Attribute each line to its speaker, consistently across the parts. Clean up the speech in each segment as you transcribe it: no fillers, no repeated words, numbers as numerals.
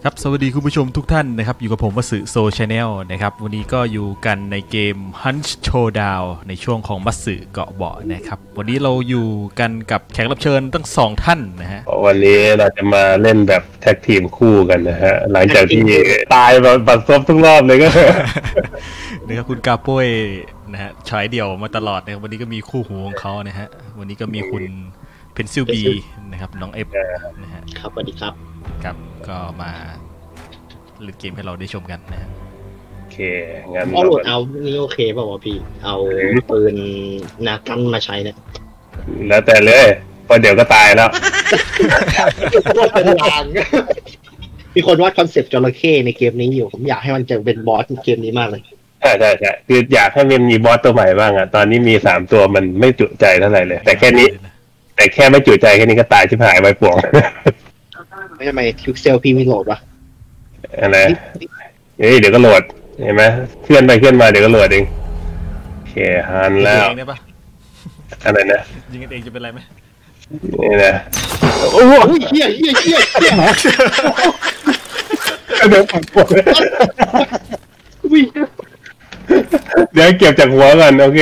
Speaker 1: ครับสวัสดีคุณผู้ชมทุกท่านนะครับอยู่กับผมวสึโซชาแนลนะครับวันนี้ก็อยู่กันในเกม Hunt Showdown ในช่วงของมัตสึเกาะเบาะนะครับวันนี้เราอยู่กันกับแขกรับเชิญตั้ง2ท่านนะฮะ
Speaker 2: วันนี้เราจะมาเล่นแบบแท็กทีมคู่กันนะฮะหลังจากที่ตายบัดซบทุกรอบเลยก็
Speaker 1: นะครับคุณกาโป้ยนะฮะฉายเดี่ยวมาตลอดนะครับวันนี้ก็มีคู่หูของเขานะฮะวันนี้ก็มีคุณเพนซิลบีนะครับน้องเอฟนะฮะ
Speaker 3: ครับสวัสดีครับ
Speaker 1: ครับก็มาเล่นเกมให้เราได้ชมกันนะฮะ
Speaker 2: โอเคงั้น
Speaker 3: เอาโหลดเอานี่โอเคเปล่าวะพี่เอาปืนนากันมาใช้เนี่ย
Speaker 2: แล้วแต่เลยพอเดี๋ยวก็ตายแล้ว
Speaker 3: เป็นลางมีคนวาดคอนเซปต์จระเข้ในเกมนี้อยู่ผมอยากให้มันจะเป็นบอสเกมนี้มากเลย
Speaker 2: ใช่คืออยากให้มันมีบอสตัวใหม่บ้างอ่ะตอนนี้มี3ตัวมันไม่จุใจเท่าไหร่เลยแต่แค่ไม่จุใจแค่นี้ก็ตายชิบหายไปป่วง
Speaker 3: ไม่ทำไมคิวเซลพี่ไม่โหลดวะ
Speaker 2: อะไรเดี๋ยวก็โหลดเห็นไหมเคลื่อนไปเคลื่อนมาเดี๋ยวก็โหลดเองโอเคฮันแล้วอะไรนะ
Speaker 1: ยิงกันเองจะเป็นไรไหม
Speaker 2: นี่นะ
Speaker 3: โอ้ยเฮีย
Speaker 2: เดี๋ยวผมเดี๋ยวเก็บจากหัวก่อนโอเค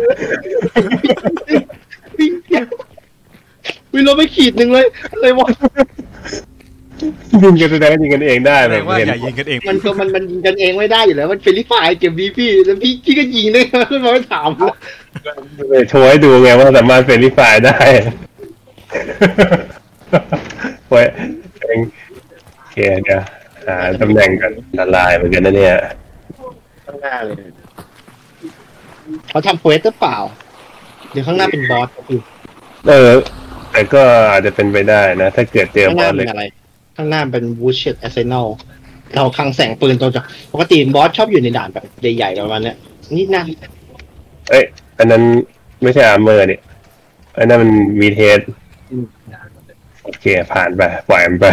Speaker 3: วิโรไม่ขีดหนึ่งเลยอะไรวะ
Speaker 2: ยิงกันแสดงยิงกันเองได้
Speaker 1: เลยว่าอย่ายิงกันเอง
Speaker 3: มันยิงกันเองไม่ได้อยู่แล้วมันเป็นลิฟายเกมนี้พี่แล้วพี่ก็ยิงได้ขึ้นมาไม่ถาม
Speaker 2: เลยโชว์ให้ดูไงว่าสามารถเป็นลิฟายได้โว้ยโอเคเดี๋ยวหาตำแหน่งกันละลายเหมือนกันนะเนี่ย
Speaker 3: ข้างหน้าเลยเขาทำเควสหรือเปล่าเดี๋ยวข้างหน้าเป็นบอสพี่
Speaker 2: แต่ก็อาจจะเป็นไปได้นะถ้าเกิดเจอบอสเลย
Speaker 3: ข้างหน้าเป็นวูชเชตอาร์เซนอลเราคลังแสงปืนตัวจากปกติบอสชอบอยู่ในด่านแบบใหญ่ๆประมาณนี้นี่นั่น
Speaker 2: อันนั้นไม่ใช่อาร์เมอร์เนี่ยอันนั้นมันวีเทสโอเคผ่านไปปล่อยมันไป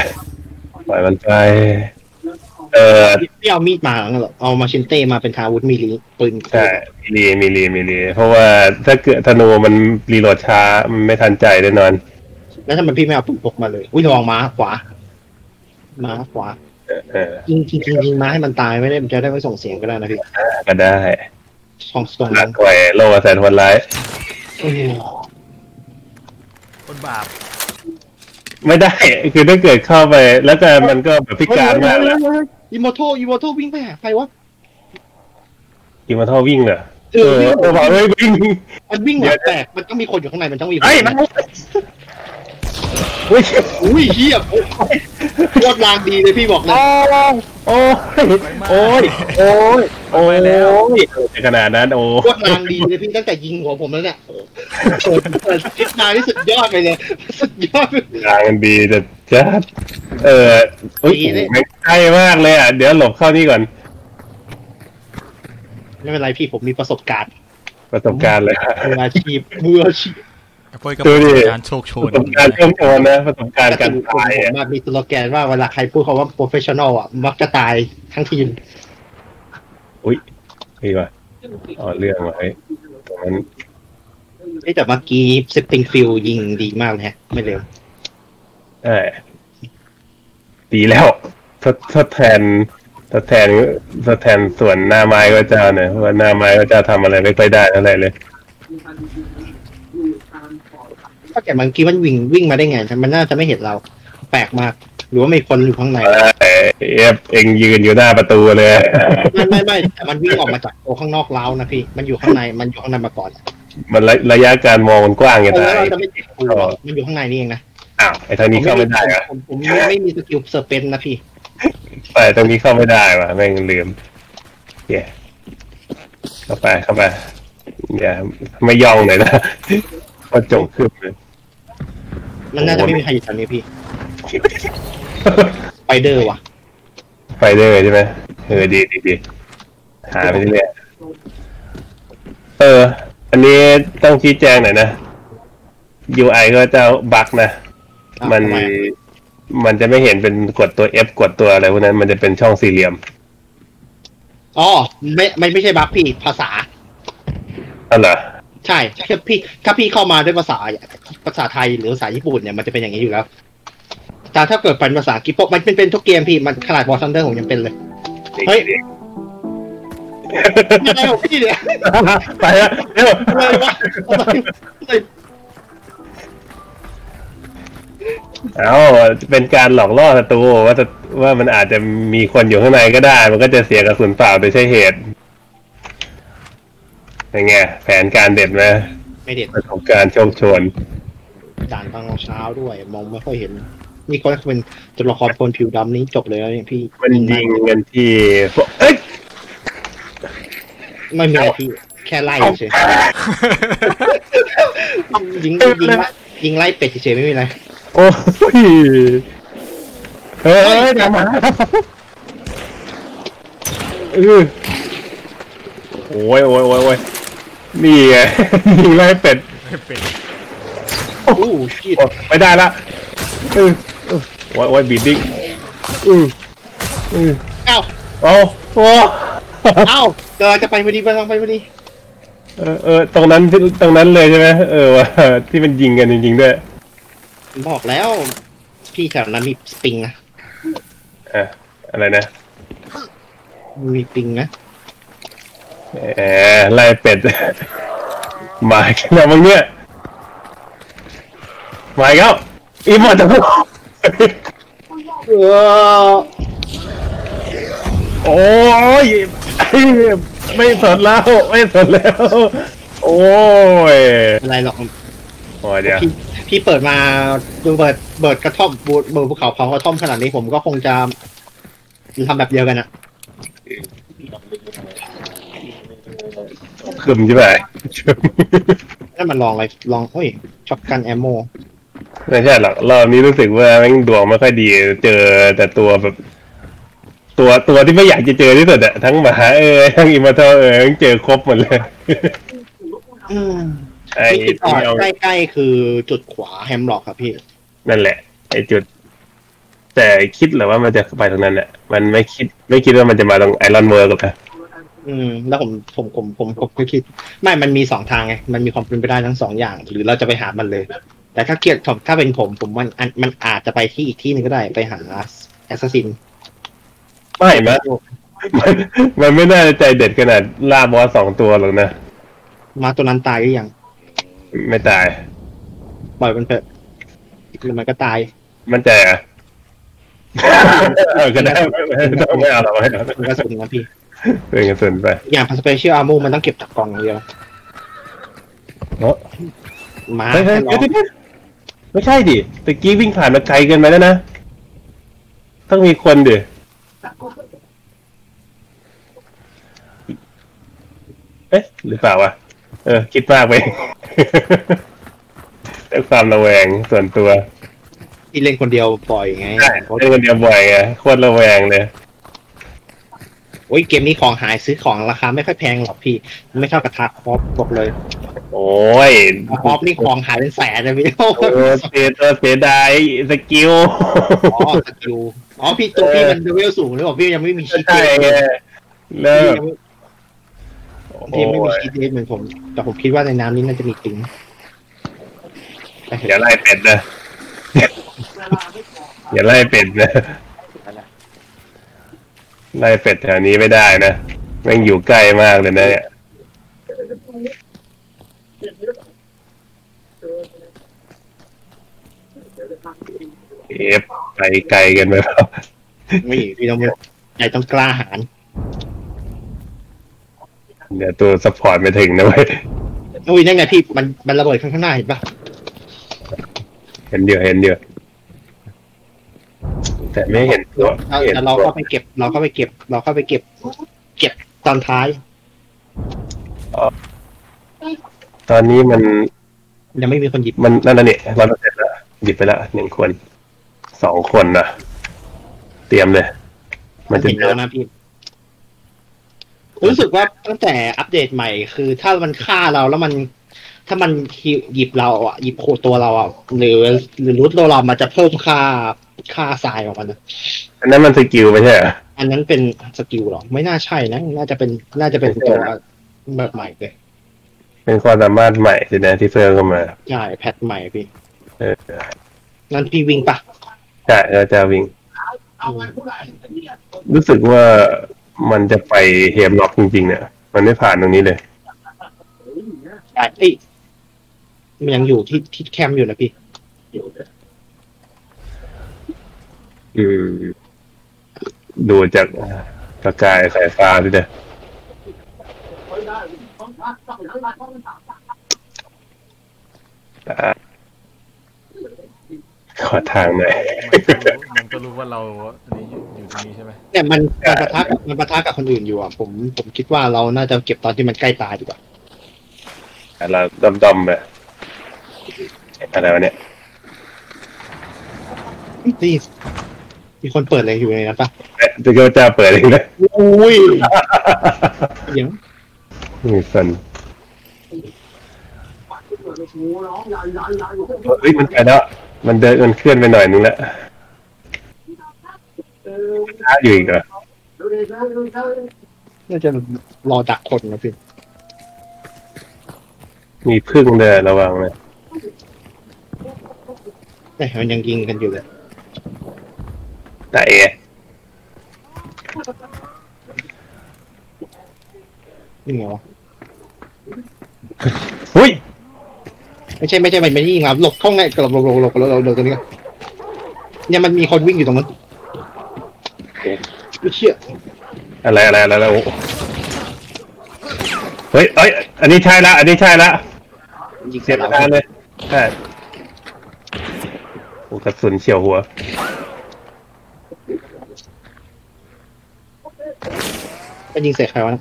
Speaker 3: พี่เอามีดมาเหรอเอามาชินเต้มาเป็นคาวุธมีลีปืน
Speaker 2: ใช่มีลีเพราะว่าถ้าเกิดธนูมันรีโหลดช้ามันไม่ทันใจแน่นอน
Speaker 3: แล้วทำไมพี่ไม่เอาปืนพกมาเลยระวังม้าขวายิงม้าให้มันตายไม่ได้มันจะได้ไม่ส่งเสียงก็ได้นะพี่
Speaker 2: ก็ได้
Speaker 3: ส่ง
Speaker 2: หลักไว้โลกแสนวันร้าย
Speaker 1: คนบาป
Speaker 2: ไม่ได้คือถ้าเกิดเข้าไปแล้วแต่มันก็แบบพิการมากแล้ว
Speaker 3: อีโมโตวิ่งไปหาใครวะ
Speaker 2: อีโมโตวิ่งเหรอ
Speaker 3: บอกเลยวิ่งมันวิ่งหัวแตกมันต้องมีคนอยู่ข้างในมันต้องมีอุ้ยเฮียโคตรลางดีเลยพี่บอกเลย
Speaker 2: โอ้ยแล้วขนาดนั้นโ
Speaker 3: คตรลางดีเลยพี่ตั้งแต่ยิงหัวผมแล้วเนี่ยคิดมาที่สุดยอดเลยสุดยอด
Speaker 2: ลางดีแต่จัดไม่ใช่มากเลยอ่ะเดี๋ยวหลบเข้านี่ก่อน
Speaker 3: ไม่เป็นไรพี่ผมมีประสบการณ์
Speaker 2: เลย
Speaker 3: มืออาชีพ
Speaker 1: ตัวนี้การโชคโชน
Speaker 2: การโชคโชนนะประสบการณ์การตาย
Speaker 3: มากมีสโลแกนว่าเวลาใครพูดคำว่า professional อ่ะมักจะตายทั้งทีม
Speaker 2: นี่ว่ะเรื่องไว้ตรงนั้น
Speaker 3: แต่เมื่อกี้ setting field ยิงดีมากเลยไม่เร็ว
Speaker 2: ดีแล้วทดแทนส่วนหน้าไม้ก็จะเนี่ยเพราะว่าหน้าไม้ก็จะทำอะไรไม่ค่อยได้เท่าไหร่เลย
Speaker 3: ก็แต่เมื่อกี้มันวิ่งมาได้ไงมันน่าจะไม่เห็นเราแปลกมากหรือว่ามีคนอยู่ข้างใน
Speaker 2: เองยืนอยู่หน้าประตูเลย
Speaker 3: ไม่แต่มันวิ่งออกมาจากโอ้ข้างนอกเล้านะพี่มันอยู่ข้างในมาก่อน
Speaker 2: มันระยะการมองมันกว้างอย่างไร
Speaker 3: มันอยู่ข้างในนี่เองนะ
Speaker 2: ไอ้ทางนี้เข้าไม่ได้อะ
Speaker 3: ผมไม่มีสกิลเซอร์เพนนะพี่
Speaker 2: ไปตรงนี้เข้าไม่ได้ว่ะแม่งลืมเข้าไปอย่าไม่ย่องเลยนะก็จงขึ้นเลย
Speaker 3: มันน่าจะไม่มีใครอยู่ตรงนี้พี่ไฟเดอร์ว่ะ
Speaker 2: ไฟเดอร์ใช่ไหมดีหาไปเรื่อยอันนี้ต้องชี้แจงหน่อยนะ UI ก็จะบั๊กนะมันจะไม่เห็นเป็นกดตัว F กดตัวอะไรพวกนั้นมันจะเป็นช่องสี่เหลี่ยม
Speaker 3: ไม่ใช่บั๊กพี่ภาษา
Speaker 2: เหรอ
Speaker 3: ใช่ถ้าพี่เข้ามาด้วยภาษาไทยหรือภาษาญี่ปุ่นเนี่ยมันจะเป็นอย่างนี้อยู่แล้วแต่ถ้าเกิดเป็นภาษาอังกฤษพวกมันเป็นทุกเกมพี่มันขนาดบอสซันเดอร์ผมยังเป็นเลยเฮ้ยอะไรของพี่เนี่ย
Speaker 2: ไปแล้วเร็ว
Speaker 3: อะไรวะ
Speaker 2: เอาเป็นการหลอกล่อศัตรูว่ามันอาจจะมีคนอยู่ข้างในก็ได้มันก็จะเสียกระสุนเปล่าโดยใช่เหตุเป็นไงแผนการเด็ดไหม
Speaker 3: ไม่เด็ด
Speaker 2: ประสบการณ์โชคโชน
Speaker 3: ด่านตอนเช้าด้วยมองไม่ค่อยเห็นนี่ก็เป็นตัวละครคนผิวดำนี้จบเลยเนี่ยพี่
Speaker 2: มันยิงกันที่เอ้ย
Speaker 3: ไม่มีอะไรพี่แค่ไล่เฉยยิงไล่เป็ดเฉยไม่มีอะไร
Speaker 2: โอ้ยเฮ้ยอย่ามาโอ้ยนี่ไงยิงไล่เป็ด
Speaker 3: โอ้ชิด
Speaker 2: ไม่ได้ละโอ้ยบีดดิ้ง
Speaker 3: เอ้า
Speaker 2: เอ้า
Speaker 3: เกิดจะไปพอดีไปลองไปพอดี
Speaker 2: ตรงนั้นเลยใช่ไหมว่าที่มันยิงกันจริงๆด้วย
Speaker 3: บอกแล้วพี่แถวนั้นมีสปริงนะ
Speaker 2: อะไรนะ
Speaker 3: มีปิงนะ
Speaker 2: ไล่เป็ดมาแล้วมึงเนี่ยมาอีกแล้วอีหมดจะพูดโอ้ยไม่สนแล้วโอ้ย
Speaker 3: อะไรหรอก
Speaker 2: โอ้ยเดี๋ยว
Speaker 3: พี่เปิดมาดูเปิดกระท่อมเปิดภูเขาเผากระท่อมขนาดนี้ผมก็คงจะทำแบบเดียวกันอะ
Speaker 2: ขึ้นใช่ไหม
Speaker 3: นั่นมันลองอะไรลองเฮ้ยช็อตกันแอมโม
Speaker 2: ไม่ใช่หรอกรอบนี้รู้สึกว่าแม่งดวงไม่ค่อยดีเจอแต่ตัวแบบตัวที่ไม่อยากจะเจอที่สุดอะทั้งหมาทั้งอิมมอร์ทัลเจอครบหมดเลย
Speaker 3: ไอ้ใกล้ๆคือจุดขวาแฮมล็อกครับพี่
Speaker 2: นั่นแหละไอ้จุดแต่คิดเหรอว่ามันจะไปตรงนั้นแหละมันไม่คิดว่ามันจะมาตรงไอรอนเวิร์กหรอกนะ
Speaker 3: แล้วผมก็คิดไม่มันมี2ทางไงมันมีความเป็นไปได้ทั้ง2อย่างหรือเราจะไปหามันเลยแต่ถ้าเกียรติถ้าเป็นผมมันอาจจะไปที่อีกที่นึงก็ได้ไปหาแอสซัสซิน
Speaker 2: ไม่มันไม่น่าจะใจเด็ดขนาดล่าบอส2ตัวหรอกนะ
Speaker 3: มาตัวนั้นตายหรือยัง
Speaker 2: ไม่ตาย
Speaker 3: ปล่อยมันเถอะมันก็ตาย
Speaker 2: มันใจอ่ะก็ได้ไม่เอาหรอก
Speaker 3: มันก็สุดนะพี่
Speaker 2: เป็นกระสุนไป
Speaker 3: อย่างสเปเชียลอาร์มูมันต้องเก็บจากกล่องเดียว
Speaker 2: มาไม่ใช่ดิตะกี้วิ่งผ่านมาไกลเกินไปแล้วนะต้องมีคนดิหรือเปล่าวะคิดมากไปแต่ความระแวงส่วนตัว
Speaker 3: ที่เล่นคนเดียวบ่อยไง
Speaker 2: เล่นคนเดียวบ่อยไงโคตรระแวงเลย
Speaker 3: โอ้ยเกมนี้ของหายซื้อของราคาไม่ค่อยแพงหรอกพี่ไม่เท่ากับทาคอฟบอกเลย
Speaker 2: โอ้ย
Speaker 3: คอฟนี่ของหายเป็นแสนเลยพี่
Speaker 2: เสียดายสกิล
Speaker 3: สกิลพี่ตัวพี่มันเลเวลสูงเลยบอกพี่ยังไม่มีชีท
Speaker 2: ใช่แล้ว
Speaker 3: พี่ไม่มีชีทเหมือนผมแต่ผมคิดว่าในน้ำนี้น่าจะมีติง
Speaker 2: อย่าไล่เป็ดนะอย่าไล่เป็ดนะไล่เป็ดแถวนี้ไม่ได้นะแม่งอยู่ใกล้มากเลยนะเนี่ยไปไกลกันไหมครับ
Speaker 3: ไม่พี่ต้องกล้าหาญ
Speaker 2: เดี๋ยวตัวซัพพอร์ตไม่ถึงนะเว้ย
Speaker 3: อุ้ยนั่นไงพี่มันระเบิดข้างหน้าเห็นปะ
Speaker 2: เห็นเดียวแต่ไม่เห็นตัว
Speaker 3: เราเข้าไปเก็บตอนท้าย
Speaker 2: ตอนนี้มัน
Speaker 3: ยังไม่มีคนหยิบ
Speaker 2: มันนั่นนี่100%แล้วหยิบไปแล้ว1 คน2 คนนะเตรียมเลย
Speaker 3: มันจะเยอะนะพี่รู้สึกว่าตั้งแต่อัปเดตใหม่คือถ้ามันฆ่าเราแล้วถ้ามันหยิบเราอ่ะหยิบโคตัวเราอ่ะหรือรูทเรามันจะเพิ่มค่าทรายของมันนะ
Speaker 2: อันนั้นมันสกิลไม่ใช่เหรอ
Speaker 3: อันนั้นเป็นสกิลหรอไม่น่าใช่นะน่าจะเป็นตัวแบบใหม่เลย
Speaker 2: เป็นความสามารถใหม่สินะที่เพิ่มเข้ามา
Speaker 3: ใช่แพทใหม่พี่นั่นพี่วิ่งปะ
Speaker 2: ใช่แล้วจะวิ่งรู้สึกว่ามันจะไปเฮมล็อกจริงๆเนี่ยมันไม่ผ่านตรงนี้เลย
Speaker 3: ใช่มันยังอยู่ที่แคมป์อยู่นะพี่
Speaker 2: ดูจากประกายสายฟ้าด้วยเนี่ยขอทางหน่อย
Speaker 1: มันก็รู้ว่าเรานี่อยู่ตรงนี้ใช่ไหม
Speaker 3: เนี่ยมันปะทะกับคนอื่นอยู่อ่ะผมคิดว่าเราน่าจะเก็บตอนที่มันใกล้ตายดีกว่า
Speaker 2: เราดอมแบบอะไรวะเนี่ย
Speaker 3: นี่มีคนเปิดอะไรอยู่ในนั้นปะ
Speaker 2: จะก็จะเปิดเองเลย
Speaker 3: อุ้ยยัง
Speaker 2: นี่สันเฮ้ยมันไปแล้วมันเดินมันเคลื่อนไปหน่อยนึงแล้วช้าอยู่อีกเหรอ
Speaker 3: น่าจะรอดักคนนะพี่
Speaker 2: มีพึ่งเดินระวังเลย
Speaker 3: แต่มันยังยิงกันอยู่เลย
Speaker 2: แต่
Speaker 3: นี่ไงวะ
Speaker 2: หุ้ย
Speaker 3: ไม่ใช่มันไม่ยิงครับหลบเข้าไงหลบตรงนี้เนี่ยมันมีคนวิ่งอยู่ตรงนั้นไม่เชื่อ
Speaker 2: อะไรเฮ้ยอันนี้ใช่ละ
Speaker 3: ยิง
Speaker 2: เสียบนานเลยใช่โอ้กระสุนเฉียวหัว
Speaker 3: มันยิงเสร็จใครวะ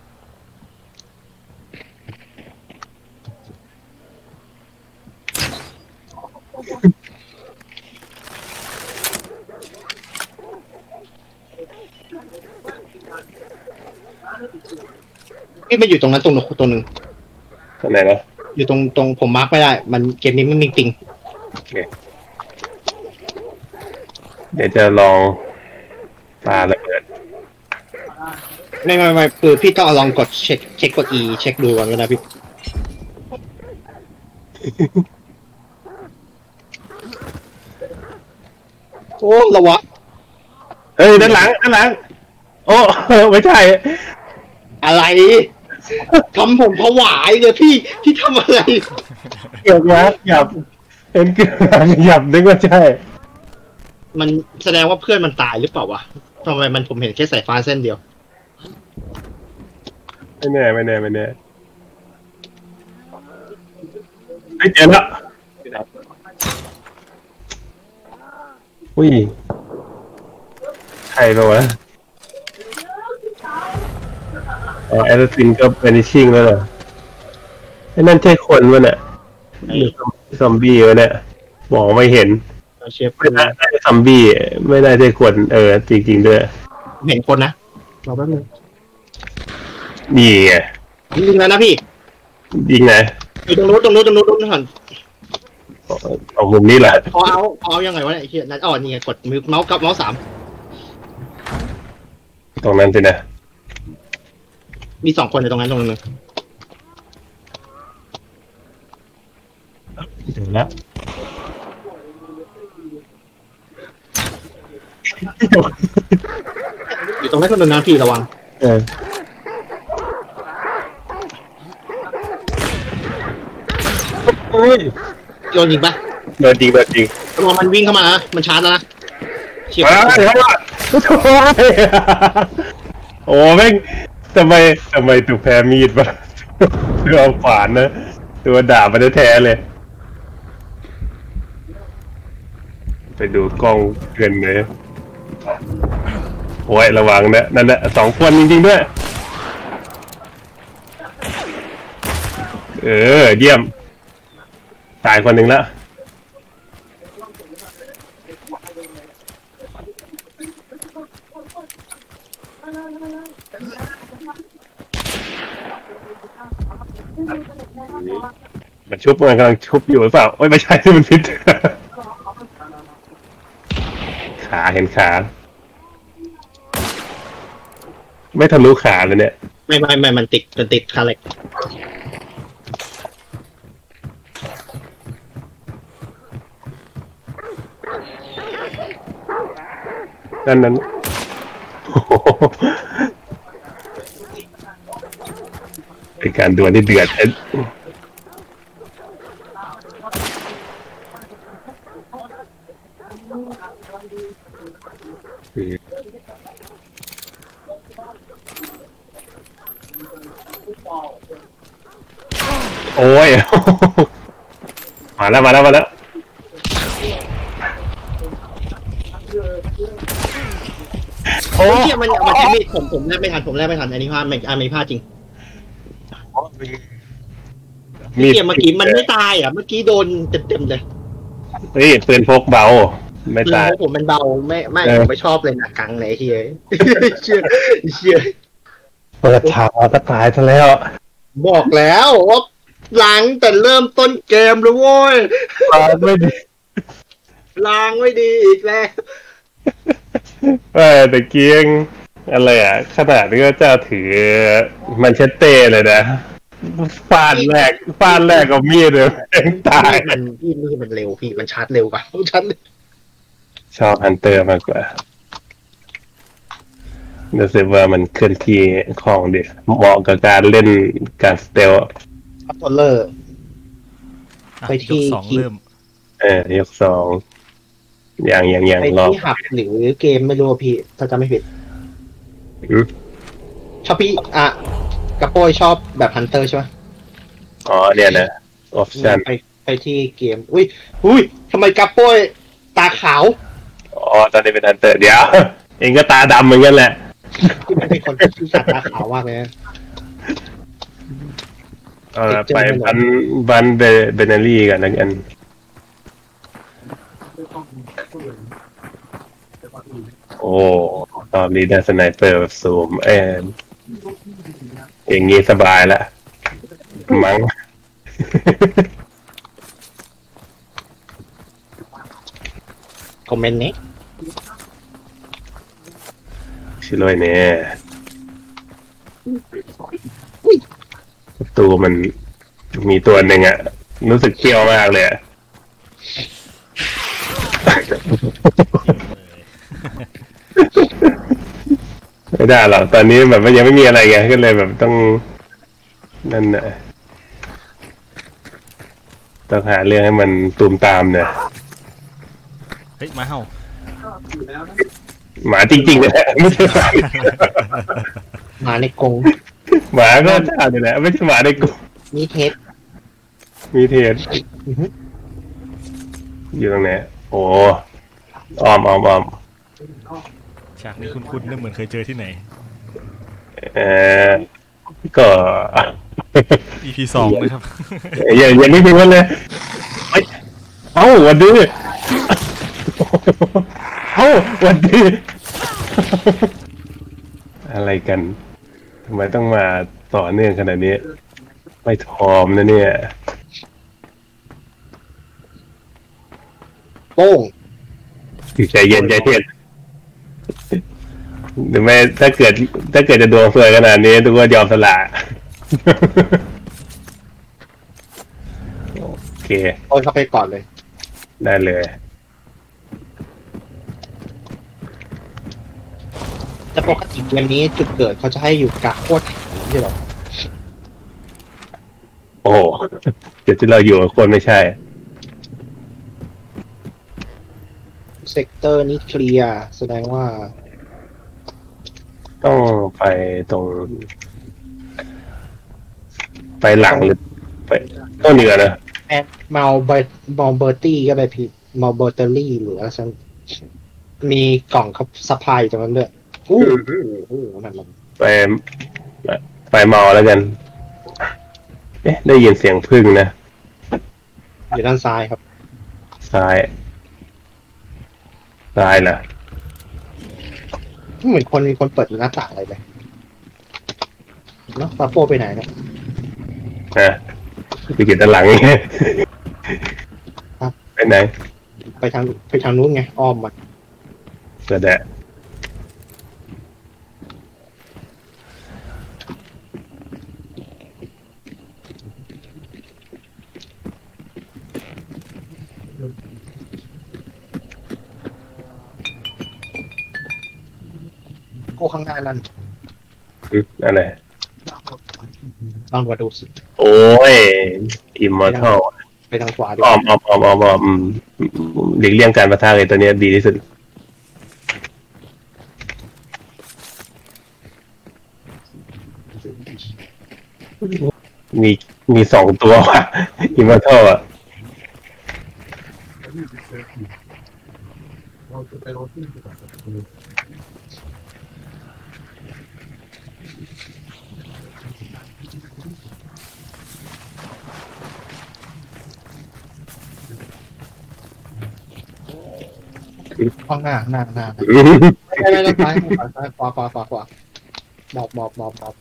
Speaker 3: ที่มันอยู่ตรงนั้นตัวหนึ่ง
Speaker 2: ตรงไหนนะ
Speaker 3: อยู่ตรงผมมาร์กไม่ได้มันเกมนี้ไม่มีปิง
Speaker 2: เดี๋ยวจะลองปาระเบิด
Speaker 3: ไม่คือพี่ต้องลองกดเช็คกด E เช็คดูก่อนก็ได้พี่โอ้ระวัง
Speaker 2: เฮ้ยด้านหลังโอ้ไม่ใช่
Speaker 3: อะไรทำผมผวาเลยพี่ทำอะไร
Speaker 2: เกี่ยวกับหยับเห็นเกี่ยวกับหยับนึกว่าใช่
Speaker 3: มันแสดงว่าเพื่อนมันตายหรือเปล่าวะทำไมผมเห็นแค่สายฟ้าเส้นเดียว
Speaker 2: ไม่แน่ไม่เจอแล้วอุ้ยใครปะวะแอสซินก็เป็นชิ่งแล้วเหรอไอ้นั่นใช่คนวะเนี่ยหรือซอมบี้วะเนี่ยมองไม่เห็นไม่ได้ซอมบี้ไม่ได้ใช่คนจริงๆด้วย
Speaker 3: เห็นคนนะเราแป๊บนึง
Speaker 2: นี่ไง
Speaker 3: ยิงแล้วนะพี่
Speaker 2: ยิงไง
Speaker 3: อยู่ตรงนู้นหัน
Speaker 2: เอามุมนี้แหละ
Speaker 3: เอายังไงวะไอ้เหี้ยนั่นนี่ไงกดมือเมาส์กับเมาส์3
Speaker 2: ตรงนั้นสินะ
Speaker 3: มี2 คนในตรงนั้นตรงนึง
Speaker 2: ถึงแล้ว
Speaker 3: อยู่ตรงนั้นคนนึงนะพี่ระวังโยนยิงปะ
Speaker 2: โดนจริง
Speaker 3: ระวังมันวิ่งเข้ามานะมันชาร์จแล้วนะ
Speaker 2: เชี่ยวโอ้แม่งทำไมถูกแพ้มีดวะคือเอาขวานนะตัวดาบมันแท้เลยไปดูกล้องเกินเลยโอ้ยระวังนะนั่นแหละ2 คนจริงๆด้วยเยี่ยมตายคนหนึ่งแล้วมันชุบมันกำลังชุบอยู่หรือเปล่าโอ้ยไม่ใช่มันพิษขาเห็นขาไม่ทะลุขาเลยเนี่ย
Speaker 3: ไม่มันติดคาเล็ก
Speaker 2: นั้นโอ้โหเป็นการดวลที่เดือดโอ้ยมาแล้ว
Speaker 3: โอ้ยมันมีผมแลกไม่ทันอันนี้พลาดไม่พลาดจริงเกมเมื่อกี้มันไม่ตายอ่ะเมื่อกี้โดนเต็มเลย
Speaker 2: เฮ้ยปืนพกเบาไม่ตาย
Speaker 3: ผมมันเบาไม่ผมไม่ชอบเลยหนักกังเลยเฮ้ยเชื่อ
Speaker 2: เปิดฉากก็ตายซะแล้ว
Speaker 3: บอกแล้วว่าหลังแต่เริ่มต้นเกมเลยโว้ยล้างไม่ดีอีกแล้ว
Speaker 2: แต่เกียงอะไรอ่ะขนาดนี้ก็จะถือมันเชสเต้เลยนะฟาดแรกก็มีดเลยตาย
Speaker 3: มันเร็วพี่มันชาร์จเร็วกว่า
Speaker 2: ชอบฮันเตอร์มากกว่ารู้สึกว่ามันเคลื่อนที่ของเด็กเหมาะกับการเล่นการสเตล
Speaker 3: อัพโตเลอร์ไปที่
Speaker 1: 2เริ่ม
Speaker 2: ยก2อย่าง
Speaker 3: ไปที่หับหรือเกมไม่รู้พี่ถ้าจำไม่ผิดชอบพี่กระโปยชอบแบบฮันเตอร์ใช่ไหม
Speaker 2: อ๋อเนี่ยนะออปชั่น
Speaker 3: ไปที่เกมอุ้ยทำไมกระโปยตาขาว
Speaker 2: อ๋อตอนนี้เป็นฮันเตอร์เดี๋ยวเองก็ตาดำเหมือนกันแหละ
Speaker 3: ที่มันเป็นคนที่ตาขาวมากเลย
Speaker 2: ไปบันเบเนลี่กันนะกันโอ้ตอนนี้ได้สไนเปอร์แบบซูมอย่างงี้สบายละมั้ง
Speaker 3: คอมเมนต์นี้
Speaker 2: ชิลอยเนี่ยตัวมันมีตัวหนึ่งอะรู้สึกเที่ยวมากเลยไม่ได้หรอกตอนนี้แบบยังไม่มีอะไรไงก็เลยแบบต้องนั่นน่ะต้องหาเรื่องให้มันตูมตามเนี่ย
Speaker 1: เฮ้ยมาเห่า
Speaker 2: หมาจริงๆเลยไม่ใช่
Speaker 3: หมาในกรง
Speaker 2: หมาก็ใช่เลยแหละไม่ใช่หมาในกรง
Speaker 3: มีเทส
Speaker 2: อยู่ตรงไหนโอ้ออม
Speaker 1: ฉากนี้คุ้นๆนึกเหมือนเคยเจอที่ไหน
Speaker 2: ก็
Speaker 1: EP 2นะครับ
Speaker 2: อย่างนี้เป็นวันเลยวันดื้อวันดื้ออะไรกันทำไมต้องมาต่อเนื่องขนาดนี้ไม่ทอมนะเนี่ย
Speaker 3: โป้ง
Speaker 2: ใจเย็นหรือไม่ถ้าเกิดจะดวงสวยขนาดนี้ทุกคนยอมสละโอเค
Speaker 3: โอ้ยเข้าไปก่อนเลย
Speaker 2: ได้เลย
Speaker 3: แต่ปกติเกมนี้จุดเกิดเขาจะให้อยู่กะโคตรใช่หรอ
Speaker 2: โอ้จุดที่เราอยู่คนไม่ใช่
Speaker 3: เซกเตอร์นี้เคลียร์แสดงว่า
Speaker 2: ต้องไปตรงไปหลังหรือไปต้นเหนือนะ
Speaker 3: มัลเบอร์ตี้ก็ไปผิดมัลเบอร์เตอรี่หรืออะไรสักมีกล่องคับซัพพลายตรงนั้นด้วย
Speaker 2: ไปเมาแล้วกันได้ยินเสียงพึ่งนะ
Speaker 3: อยู่ด้านซ้ายครับ
Speaker 2: ซ้ายเหรอ
Speaker 3: เหมือนมีคนเปิดหน้าต่างอะไรไปเนาะฟาโฟไปไหนเนี่ย
Speaker 2: ไปเก็บด้านหลังไงไปไหน
Speaker 3: ไปทางนู้นไงอ้อมมา
Speaker 2: เสด็จ
Speaker 3: พวกข้างหน้านั่น
Speaker 2: อะไร
Speaker 3: ลองดูสิ
Speaker 2: โอ้ยอิมมอร์ทัล
Speaker 3: ไปทางขวาดิ
Speaker 2: อ้อมหลีกเลี่ยงการปะทะเลยตัวนี้ดีที่สุดมี2 ตัวว่ะอิมมอร์ทัลอ่ะ
Speaker 3: ข้างหน้าไม่ซ้ายขวาหมอบ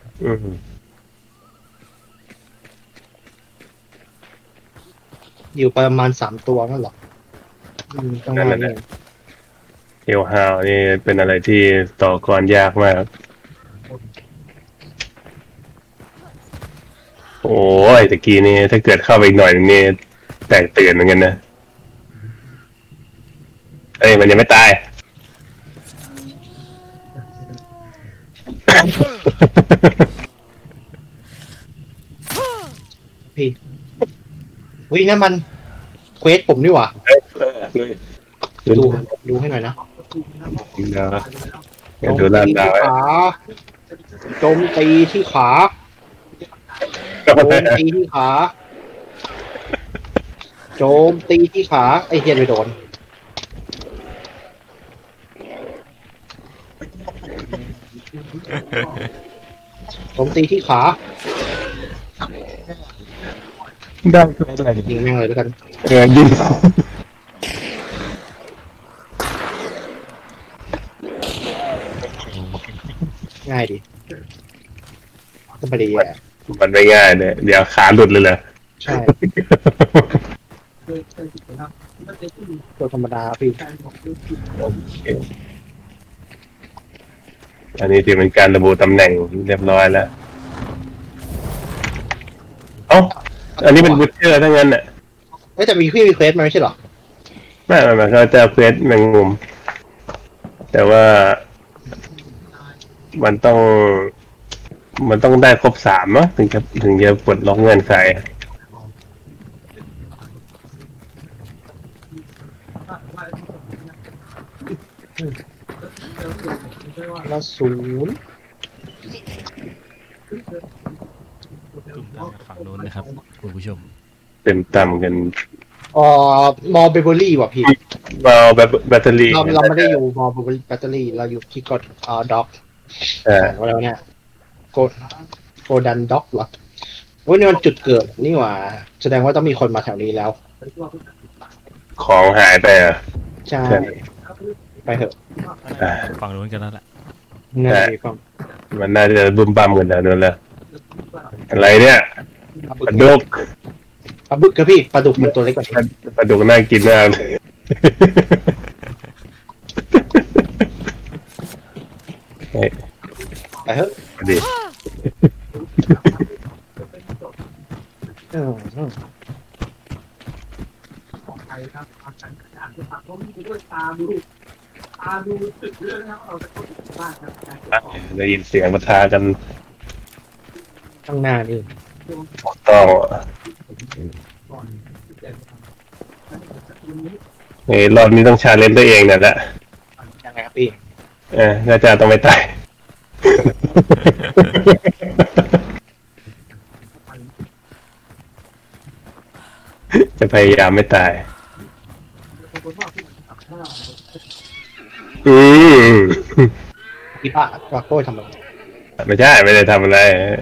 Speaker 3: อยู่ประมาณ3 ตัวนั่นหรอข้างหน้าเนี่ย
Speaker 2: เฮลฮาวนี่เป็นอะไรที่ต่อกรยากมากโอ้ยตะกี้นี่ถ้าเกิดเข้าไปอีกหน่อยนี่แตกตื่นเหมือนกันนะเอ้ยมันยังไม่ตาย
Speaker 3: พี่วิ่งนั่นมันเควสผมนี่หว่าดูให้หน่อยนะ
Speaker 2: ดูด้านดาว
Speaker 3: โจมตีที่ขาโจมตีที่ขาโจมตีที่ขาไอ้เฮียไปโดนโจมตีที่ขา
Speaker 2: ได้
Speaker 3: ยิงแม่งเลยด้วยกัน
Speaker 2: ยิง
Speaker 3: ง่ายดิก็ไม่ได้แย่
Speaker 2: มันไม่ง่ายเลยเดี๋ยวขาหลุดเลยเหรอ
Speaker 3: ใช่ตัวธรรมดาพี่
Speaker 2: อันนี้ที่เป็นการระบุตำแหน่งเรียบร้อยแล้วอันนี้เป็นบูชเชอร์ทั้งนั้นน่ะ
Speaker 3: แต่มีพี่มีเควสมาไม่ใช่หรอ
Speaker 2: ไม่เขาจะเควสแมงมุมแต่ว่ามันต้องได้ครบ3เนาะถึงจะปลดล็อกเงื่อนไข
Speaker 3: ละ0
Speaker 1: ฝั่งโน้นนะครับคุณผู้ชม
Speaker 2: เต็มต่ำกัน
Speaker 3: มอลเบเบอรี่ว่ะพี่
Speaker 2: มอลแบตเตอรี่
Speaker 3: เราไม่ได้อยู่มอลเบเบอรี่แบตเตอรี่เราอยู่ที่กดด็อกว่าแล้วเนี่ยโกดันด็อกเหรอว่านี่มันจุดเกิดนี่หว่าแสดงว่าต้องมีคนมาแถวนี้แล้ว
Speaker 2: ของหายไปอ่ะ
Speaker 3: ใช่ไปเถอะ
Speaker 1: ฝั่งโน้นกันแล้วแหละ
Speaker 2: มันน่าจะบึ้มบั้มกันแล้วนั่นแหละอะไรเนี่ยปลาดุก
Speaker 3: ครับพี่ปลาดุกมันตัวเล็กกว่า
Speaker 2: ปลาดุกน่ากินมาก
Speaker 3: ไปเถอะ
Speaker 2: ดีได้ยินเสียงปะทะกัน
Speaker 3: ข้างหน้านี่
Speaker 2: ต้องรอบนี้ต้องชาเลนจ์ตัวเองนั่นแหละ
Speaker 3: ยังไงครับพี่
Speaker 2: น่าจะต้องไม่ตายจะพยายามไม่ตาย
Speaker 3: พี่ป้าว่าโค้ยทำอะไร
Speaker 2: ไม่ใช่ไม่ได้ทำอะไร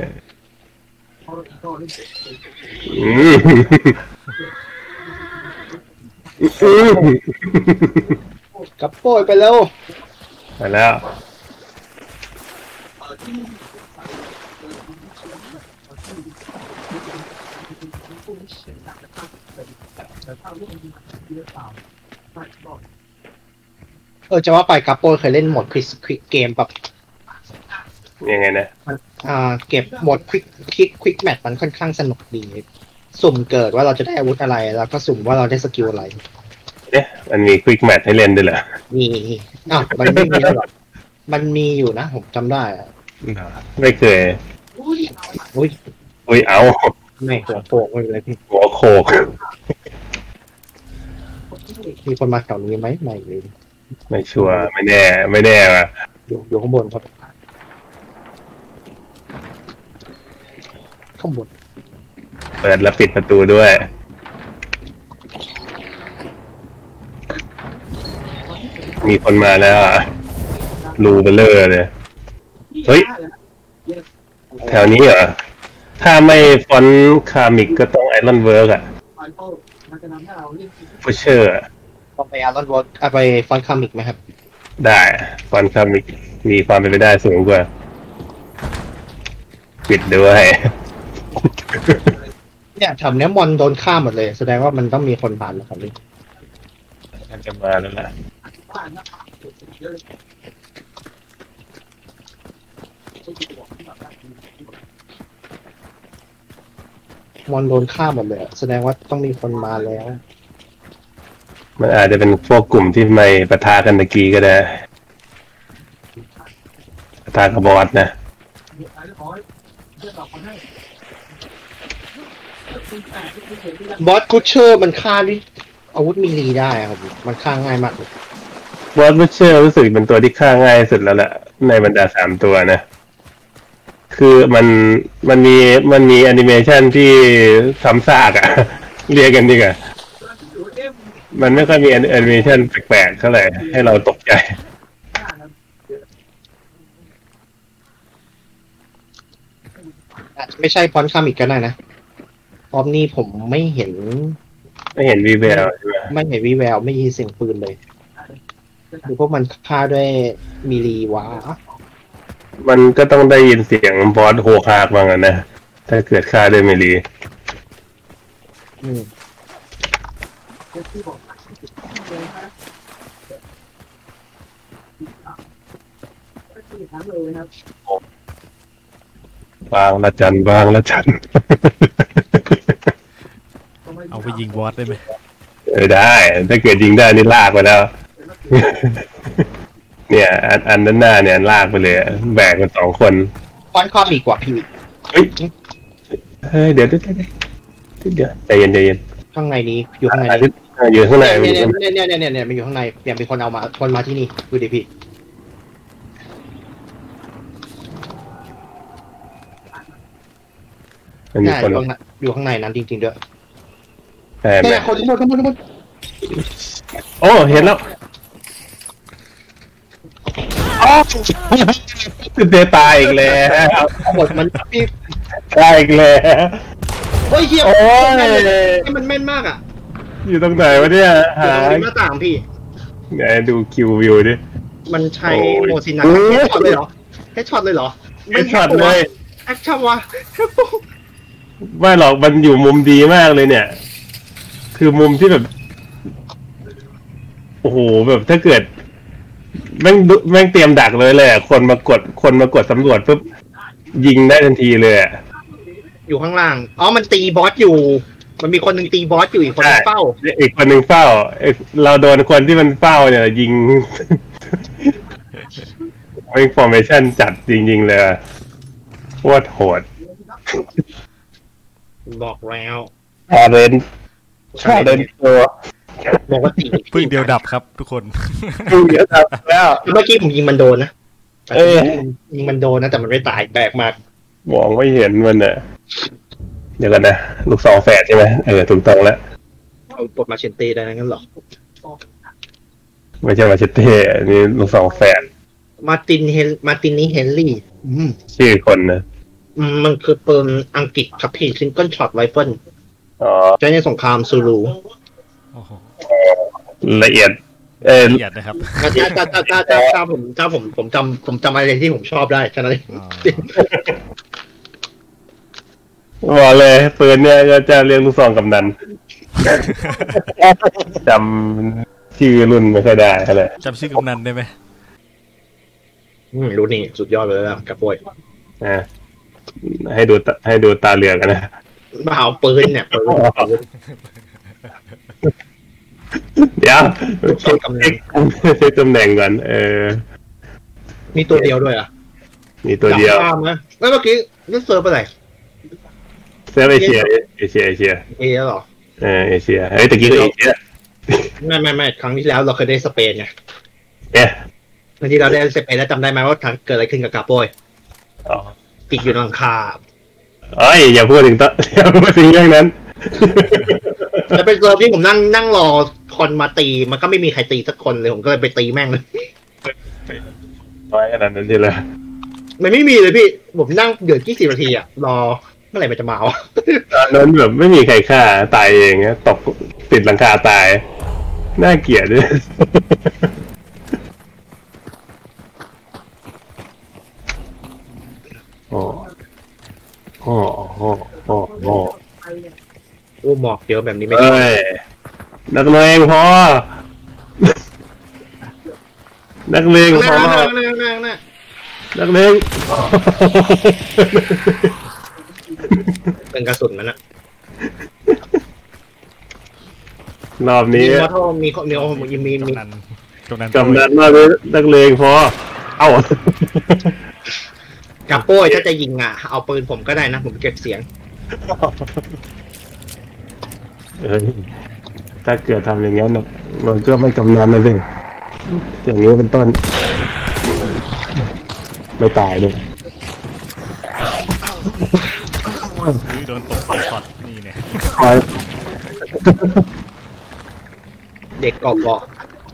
Speaker 3: กับโป้ยไปแล้ว
Speaker 2: ไปแล้ว
Speaker 3: จะว่าไปกัปโป้เคยเล่นโหมดควิกเกมแบบ
Speaker 2: ยังไงนะ
Speaker 3: เก็บโหมดควิกแมทมันค่อนข้างสนุกดีสุ่มเกิดว่าเราจะได้อาวุธอะไรแล้วก็สุ่มว่าเราได้สกิลอะไร
Speaker 2: เนี่ยมันมีควิกแมทให้เล่นด้วยเหรอ
Speaker 3: มีมันไม่มีหรอกมันมีอยู่นะผมจำได้อะ
Speaker 2: ไม่เคย
Speaker 3: อุ้ย
Speaker 2: อุ้ยเอา
Speaker 3: ไม่หัวโปกไม่เป็นไรพี่
Speaker 2: หัวโขก
Speaker 3: มีคนมาแถวนี้ไหมไม่เลย
Speaker 2: ไม่ชัวร์ไม่แน่ว่ะ
Speaker 3: อยู่ข้างบนครับข้างบน
Speaker 2: เปิดแล้วปิดประตูด้วยมีคนมาแล้วอ่ะรูเบลเลอร์เลยเฮ้ยแถวนี้เหรอถ้าไม่ฟอนต์คามิกก็ต้องไอรอนเวิร์กอ่ะฟูเชอร์
Speaker 3: ต้องไปอาร์ลอนวอล์ไปฟอนต์คามิกไหมครับ
Speaker 2: ได้ฟอนต์คามิกมีความเป็นไปได้สูงกว่าปิดด้วย
Speaker 3: เนี่ยแถวเนี้ยมอนโดนฆ่าหมดเลย แสดงว่ามันต้องมีคนผ่านแล้วครับนี่
Speaker 2: น่าจะมาแล้วล่ะ
Speaker 3: มอนโดนฆ่าหมดเลยอะแสดงว่าต้องมีคนมาแล้ว
Speaker 2: มันอาจจะเป็นพวกกลุ่มที่ไม่ปะทะกันตะกี้ก็ได้ปะทะกับบอสนะ
Speaker 3: บอสกูเชอร์มันฆ่าด้วยอาวุธมีลีได้อะครับมันฆ่าง่ายมากเลย
Speaker 2: บอสบูชเชอร์รู้สึกเป็นตัวที่ฆ่าง่ายสุดแล้วแหละในบรรดา3 ตัวนะ คือมันมีแอนิเมชันที่ซ้ำซากอะ เรียกกันดีกว่ามันไม่ค่อยมีแอนิเมชันแปลกๆเท่าไหร่ให้เราตกใจ
Speaker 3: อาจจะไม่ใช่ฟอนต์คามิกก็ได้นะรอบนี้ผมไม่เห็น
Speaker 2: ไม่เห็นวีแววใช่ไหม
Speaker 3: ไม่เห็นวิแววไม่ยินเสียงปืนเลยหรือพวกมันฆ่าด้วยมีลีวะ
Speaker 2: มันก็ต้องได้ยินเสียงบอสโหกฮากบ้างอะนะถ้าเกิดฆ่าด้วยเมลี
Speaker 3: อืม
Speaker 2: บางละจันบางละจัน
Speaker 1: เอาไปยิงบอสได้ไหม
Speaker 2: ได้ ถ้าเกิดยิงได้นี่ลากไปแล้ว เนี่ย อันด้านหน้าเนี่ยลากไปเลยแบกกัน2 คน
Speaker 3: ฟอนต์คามิกกว่าพี่
Speaker 2: เฮ้ยเดี๋ยวใจเย็น
Speaker 3: ข้างในนี้อยู่ข้างในนี้
Speaker 2: อยู่ข้างใน
Speaker 3: เนี่ยมันอยู่ข้างในเนี่ยมีคนเอามาคนมาที่นี่ดูดิพี่
Speaker 2: มันมี
Speaker 3: เนี่ย
Speaker 2: คน
Speaker 3: อยู่ข้างในนั้นจริงๆด้วย
Speaker 2: แอบ
Speaker 3: เนี่ยคนทั้งหมด
Speaker 2: โอ้เห็นแล้วอ๋อเดตายอีกแล้ว
Speaker 3: หมดมันพี่
Speaker 2: ตายอีกแล้ว
Speaker 3: เฮ้ยเฮีย
Speaker 2: โอ้ย
Speaker 3: มันแม่นมากอ่ะ
Speaker 2: อยู่ตรงไหนวะเนี่ยหา
Speaker 3: หน้าต่างพี่
Speaker 2: ไหนดูคิววิวดิ
Speaker 3: มันใช้
Speaker 2: โอ้ย
Speaker 3: โมซินัสเฮดช็อตเลยเหรอเฮดช็อตเลยเหรอ
Speaker 2: ไม่ช็อตเลย
Speaker 3: แอคชั่นวะ
Speaker 2: ไม่หรอกมันอยู่มุมดีมากเลยเนี่ย คือมุมที่แบบโอ้โหแบบถ้าเกิดแม่งเตรียมดักเลยอะคนมากดสำรวจปุ๊บยิงได้ทันทีเลยอะ
Speaker 3: อยู่ข้างล่างอ๋อมันตีบอสอยู่ มันมีคนหนึ่งตีบอสอยู่อีกคนหนึ่งเฝ้า
Speaker 2: อีกคนหนึ่งเฝ้าเราโดนคนที่มันเฝ้าเนี่ยยิง ไม่ฟอร์เมชั่นจัดจริงๆเลยโคตรโหด
Speaker 3: บอกแล้ว
Speaker 2: ชาเลนตัว
Speaker 3: บอกว่าตี
Speaker 1: พึ่งเดียวดับครับทุกคน
Speaker 2: เดี๋ยวทำแล้ว
Speaker 3: เมื่อกี้ผมยิงมันโดนนะ
Speaker 2: เออ
Speaker 3: ยิงมันโดนนะแต่มันไม่ตายแปลกมาก
Speaker 2: มองไม่เห็นมันอ่ะเดี๋ยวกันนะลูกซองแฝดใช่ไหมถูกต้องแล้ว
Speaker 3: เอาปลดมาเชนเต้ได้นะงั้นเหรอ
Speaker 2: ไม่ใช่มาเชตเต้อันนี่ลูกซองแฝด
Speaker 3: มาร์ตินนี่เฮนรี่
Speaker 2: ชื่อคนนะ
Speaker 3: มันคือปืนอังกฤษครับพี่ซิงเกิลช็อตไรเฟิล
Speaker 2: อ๋อ
Speaker 3: ใช้ในสงครามซูลู
Speaker 1: โอ้โห
Speaker 2: ละเอียด
Speaker 1: ละเอียดนะครับ
Speaker 3: จ้าผมจำอะไรที่ผมชอบได้แค่นั้นเอง
Speaker 1: อ๋อ
Speaker 2: บอกเลยปืนเนี่ยก็จะเรียกลูกซองกำนัน จำชื่อรุ่นไม่ค่อยได้อะไร
Speaker 1: จำชื่อกำนันได้ไหม
Speaker 3: รู้นี่สุดยอดเลยนะกับโวย
Speaker 2: อ่าให้ดูตาเหลือกกันนะ
Speaker 3: มาเอาปืนเนี่ยปืน
Speaker 2: เดี๋ยว
Speaker 3: ลูกซองกำนัน
Speaker 2: เช็คตำแหน่งก่อน
Speaker 3: มีตัวเดียวด้วยอ่ะ
Speaker 2: มีตัวเดียว
Speaker 3: นะแล้วเมื่อกี้นี่เซิร์ฟอะไร
Speaker 2: เซิร์ฟเอเชียเอเชีย
Speaker 3: เหรอ
Speaker 2: เอเชียเฮ้ยตะกี้ก็เอเชีย
Speaker 3: ไม่ครั้งที่แล้วเราเคยได้สเปนไงครั้ง
Speaker 2: ที่
Speaker 3: เราได้สเปนแล้วจำได้ไหมว่าเกิดอะไรขึ้นกับกาโป้ยติดอยู่หลังคา
Speaker 2: อย่าพูดถึงอย่าพูดถึงเรื่องนั้น
Speaker 3: จะเป็นเซิร์ฟที่ผมนั่งรอคนมาตีมันก็ไม่มีใครตีสักคนเลยผมก็เลยไปตีแม่งเลย
Speaker 2: น้อยขนาดนั้นทีเลย
Speaker 3: มันไม่มีเลยพี่ผมนั่งเดือด20 นาทีอะรอเมื่อไหร่มันจะมาวะ
Speaker 2: ตอนนั้นแบบไม่มีใครฆ่าตายเองตกติดหลังคาตายน่าเกลียดด้วยโอ้
Speaker 3: หมอกเยอะแบบนี้ไม่
Speaker 2: ได้นักเลงพอนักเลงพอนักเลง
Speaker 3: เป็นกระสุนมันอะ
Speaker 2: รอบนี้
Speaker 3: มี
Speaker 1: กำ
Speaker 2: นันมากเลยนักเลงพอ
Speaker 3: กับโป้ยถ้าจะยิงอ่ะเอาปืนผมก็ได้นะผมเก็บเสียง
Speaker 2: ถ้าเกิดทำอย่างนั้นมันก็ไม่กำนันนะสิอย่างนี้เป็นต้นไม่ตายเลย
Speaker 1: โดนตบช็อตนี่เนี่ย
Speaker 3: เด็กกอบบอก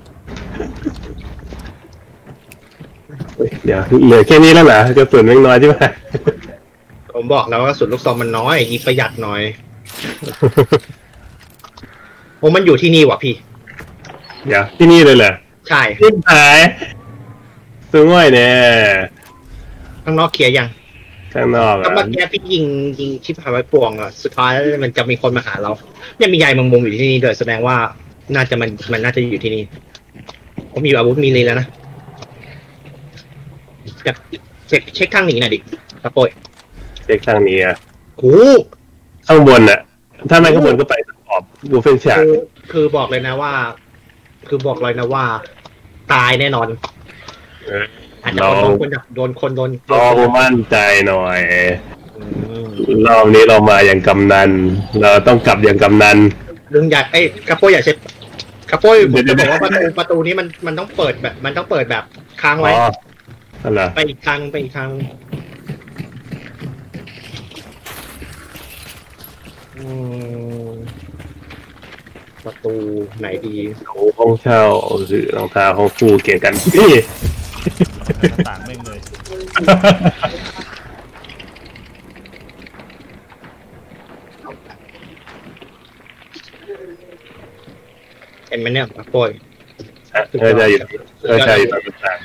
Speaker 2: เดี๋ยวเหลือแค่นี้แล้วเหรอกระสุนมันน้อยใช่ไหม
Speaker 3: ผมบอกแล้วว่ากระสุนลูกซองมันน้อยยิงประหยัดหน่อยผมมันอยู่ที่นี่ว่ะพี่
Speaker 2: เดี๋ยวที่นี่เลยเหรอ
Speaker 3: ใช่
Speaker 2: ขึ้นหายสวยเนี่ย
Speaker 3: ข้างนอกเคลียร์ยัง
Speaker 2: ข้างนอก
Speaker 3: ก็มาแค่พี่ยิงชิบหายไว้ป่วงอ่ะสุดท้ายมันจะมีคนมาหาเรายังมีใยมังมุมอยู่ที่นี่ด้วยแสดงว่าน่าจะมันน่าจะอยู่ที่นี่ผมมีอาวุธมีเลยแล้วนะจะเช็คข้างหนีหน่อยดิกระโปย
Speaker 2: เช็คข้างนี้อ่ะ
Speaker 3: โอ้
Speaker 2: ข้างบนอ่ะถ้าไม่ข้างบนก็ไปขอบดูเฟนฉาก
Speaker 3: คือบอกเลยนะว่าตายแน่นอนอาจจะโดนคน
Speaker 2: เรามั่นใจหน่อยรอบนี้เรามาอย่างกำนันเราต้องกลับอย่างกำนัน
Speaker 3: ลุงอยากกระโปยอยากเช็คกระโปยผมจะบอกว่าประตูนี้มันต้องเปิดแบบค้างไว้ไปอีกทางประตูไหนดี
Speaker 2: ห้องเช่าหรือรองเท้าห้องคู่เกี่ยวกันพี่
Speaker 1: ต่างไม่เลย
Speaker 3: เห็นไหมเนี่ยโป้ย
Speaker 2: ใช่อยู่ใช่อยู่ตรงกลาง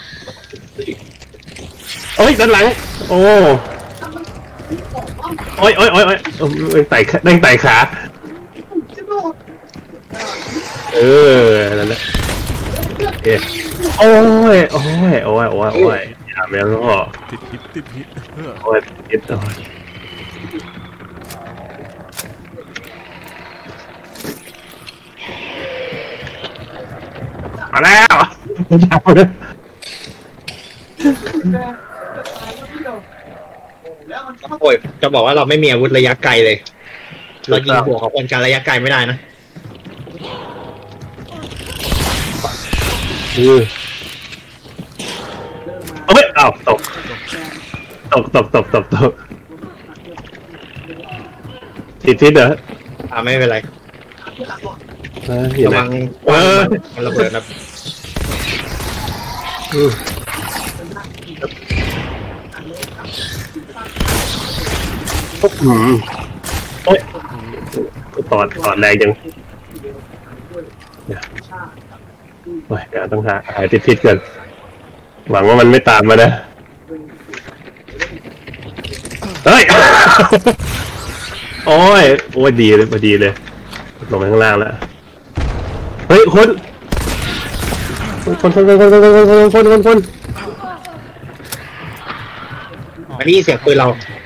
Speaker 2: โอ้ยด้านหลังโอ้ยไต่ขานั่นแหละโอ้ยอย่าแม่งก็
Speaker 1: ติดพิษ
Speaker 2: โอ้ยติดมาแล้ว
Speaker 3: โอ้ยจะบอกว่าเราไม่มีอาวุธระยะไกลเลยเรายิงหัวของคนการระยะไกลไม่ได้นะ
Speaker 2: เอ้ยอ้าวตกติดเหรอ
Speaker 3: ไม่เป็นไรระวังมันระเบิดนะ
Speaker 2: โอ้ยตอดแรงจังเดี๋ยวต้องหายติดพิษก่อนหวังว่ามันไม่ตามมานะเฮ้ยโอ้ยดีเลยพอดีเลยลงไปข้างล่างแล้วเฮ้ยคน
Speaker 3: อันนี้เสียงปืนเรา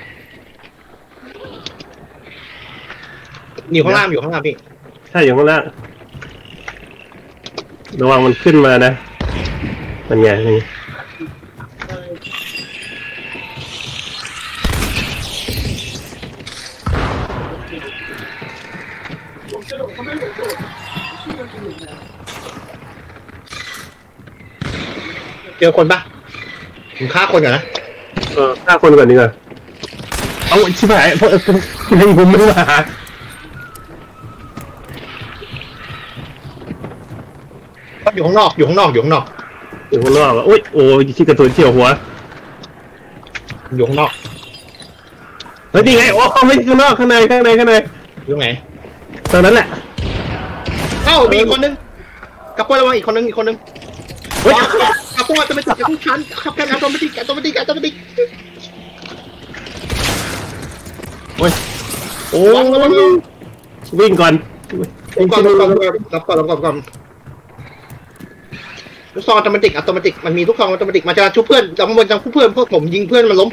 Speaker 3: อยู่ข้างล่างพี่
Speaker 2: ใช่อยู่ข้างล่างระวังมันขึ้นมานะมันไงนี่
Speaker 3: เจอคนปะผมฆ่าคนก่อนนะ
Speaker 2: ฆ่าคนก่อนดีกว่าเอาชิบหายเพราะยังผมไม่มา
Speaker 3: อยู่ข้างนอกอยู่ข้างนอก
Speaker 2: โอ้ยโอ้ยชิกระสุนเฉียวหัว
Speaker 3: อยู่ข้างนอก
Speaker 2: เฮ้ยนี่ไงโอ้ไม่ข้างนอกข้างใน
Speaker 3: อยู่ไหน
Speaker 2: ตอนนั้นแหละ
Speaker 3: เอ้ามีอีกคนนึงกระโปรงระวังอีกคนนึงกระโปรงจะไม่ติดกับทุกชั้นขับกันอัตโนมัติ
Speaker 2: โอ้ยโอ้วิ่งก่อน
Speaker 3: ลูกซองอัตโนมัติมันมีลูกซองอัตโนมัติมาจะชุบเพื่อนแต่มันจะชุบเพื่อนพวกผมยิงเพื่อนมันล้ม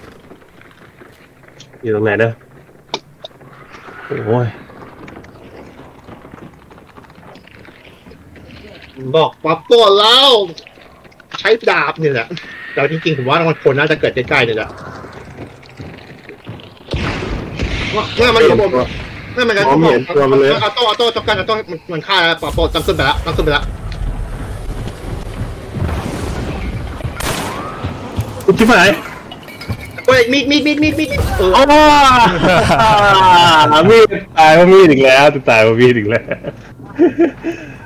Speaker 2: อยู่ตรงไหนนะโอ้ย
Speaker 3: บอกปั๊บตัวแล้วใช้ดาบเนี่ยแหละแต่จริงๆผมว่ามันคนน่าจะเกิดใกล้ๆเนี่ยแหละว่ามันระบบนั่นมันจะทุบผมเอาโต้จับกันมันฆ่าปอตั้งขึ้นไปแล้ว
Speaker 2: คุณชิบหาย
Speaker 3: เฮ้ยมีด
Speaker 2: มีดตายเพราะมีดอีกแล้ว